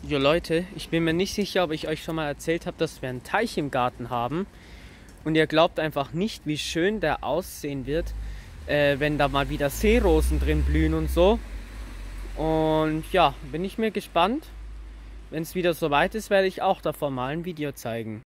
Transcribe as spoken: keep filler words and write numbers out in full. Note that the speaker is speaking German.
Jo Leute, ich bin mir nicht sicher, ob ich euch schon mal erzählt habe, dass wir einen Teich im Garten haben. Und ihr glaubt einfach nicht, wie schön der aussehen wird, äh, wenn da mal wieder Seerosen drin blühen und so. Und ja, bin ich mir gespannt. Wenn es wieder soweit ist, werde ich auch davon mal ein Video zeigen.